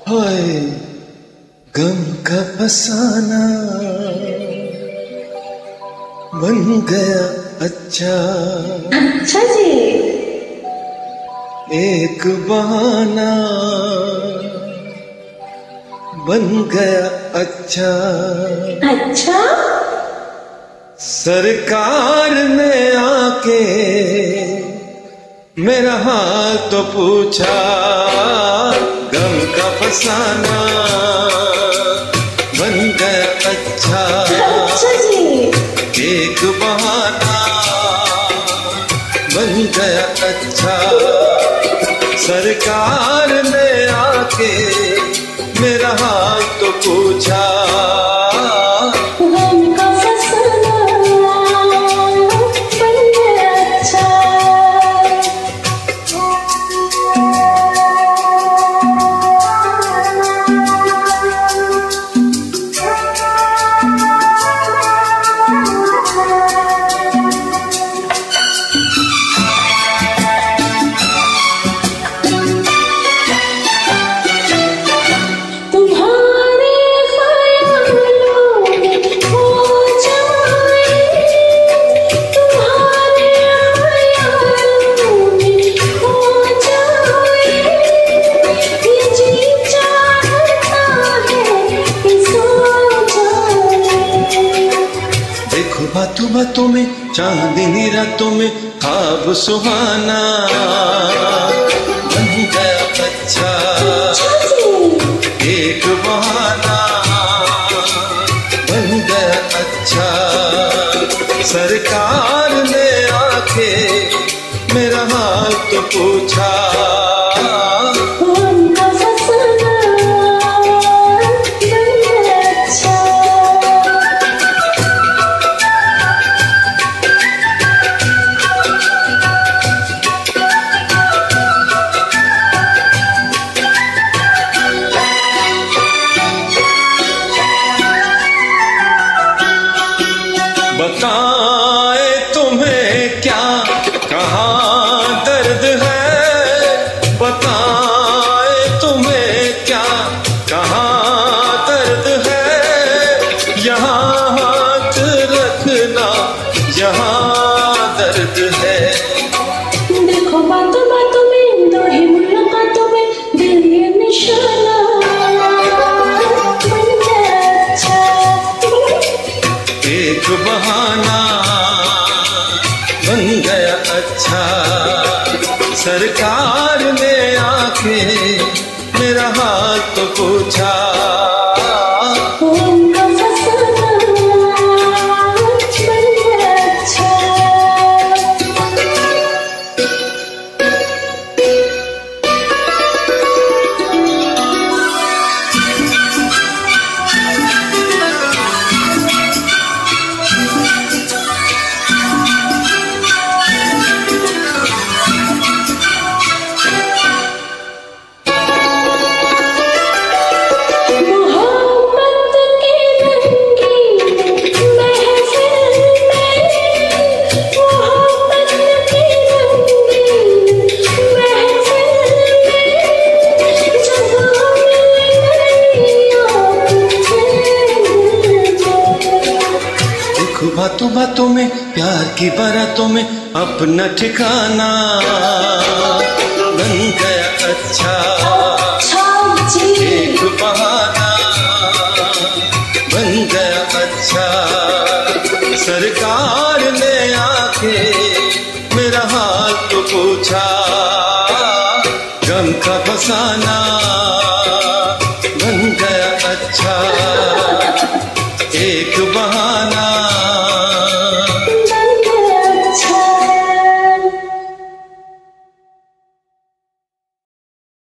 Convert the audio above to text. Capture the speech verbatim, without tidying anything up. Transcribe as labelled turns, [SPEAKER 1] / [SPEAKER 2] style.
[SPEAKER 1] होए गम का फसाना बन गया अच्छा।
[SPEAKER 2] अच्छा जी।
[SPEAKER 1] एक बहाना बन गया अच्छा।
[SPEAKER 2] अच्छा।
[SPEAKER 1] सरकार ने आके मेरा हाल तो पूछा, गम का फसाना बन गया अच्छा।
[SPEAKER 2] अच्छा जी।
[SPEAKER 1] एक बहाना बन गया अच्छा। सरकार ने आके मेरा हाल तो पूछा,
[SPEAKER 2] गम का फसाना बन गया अच्छा।
[SPEAKER 1] बातों बातों में चांदनी रातों में ख्वाब सुहाना बन गया अच्छा। एक बहाना बन गया अच्छा। सरकार ने आके मेरा हाल तो पूछा, बताए तुम्हें क्या कहाँ दर्द है, बताए तुम्हें क्या कहाँ दर्द है। यहाँ हाथ रखना यहाँ दर्द है।
[SPEAKER 2] देखो बातों बातों में दो ही मुलाकातों में दिल ये निशाना बन गया अच्छा।
[SPEAKER 1] एक बहाना बन गया अच्छा। सरकार ने आके मेरा हाल तो पूछा,
[SPEAKER 2] उनका फसाना बन गया अच्छा।
[SPEAKER 1] बातों बातों में प्यार की बारातों में अपना ठिकाना बन गया अच्छा। एक बहाना बन गया अच्छा। सरकार ने आके मेरा हाल तो पूछा, गम का फसाना बन गया अच्छा। एक बहाना